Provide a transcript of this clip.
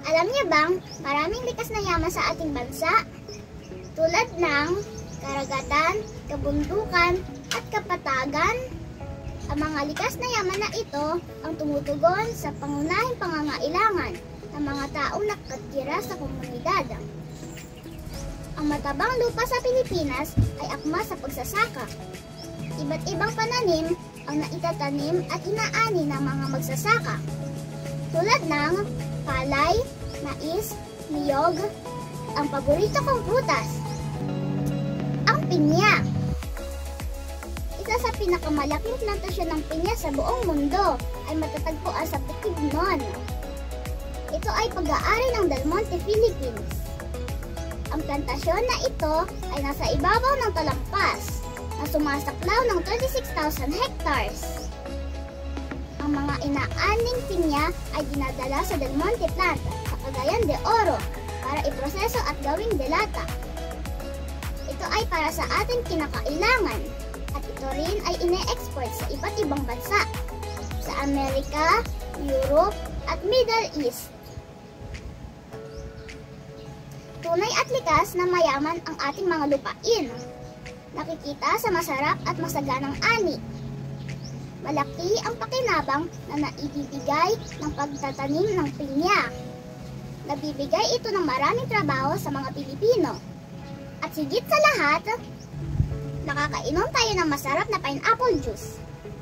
Alam niyo bang maraming likas na yaman sa ating bansa? Tulad ng karagatan, kabundukan, at kapatagan. Ang mga likas na yaman na ito ang tumutugon sa pangunahing pangangailangan ng mga taong nakatira sa komunidad. Ang matabang lupa sa Pilipinas ay akma sa pagsasaka. Iba't ibang pananim ang naitatanim at inaani ng mga magsasaka. Tulad ng palay, mais, niyog, ang paborito kong prutas, ang pinya. Isa sa pinakamalaking plantasyon ng pinya sa buong mundo ay matatagpuan sa Bukidnon. Ito ay pag-aari ng Del Monte, Philippines. Ang plantasyon na ito ay nasa ibabaw ng talampas na sumasaklaw ng 36,000 hectares. Ang mga inaaning pinya ay dinadala sa Del Monte plant sa Cagayan de Oro para iproseso at gawing delata. Ito ay para sa ating kinakailangan at ito rin ay ine-export sa iba't ibang bansa sa Amerika, Europe at Middle East. Tunay at likas na mayaman ang ating mga lupain. Nakikita sa masarap at masaganang ani. Malaki ang pakinabang na naibibigay ng pagtatanim ng pinya. Nabibigay ito ng maraming trabaho sa mga Pilipino. At higit sa lahat, nakakainom tayo ng masarap na pineapple juice.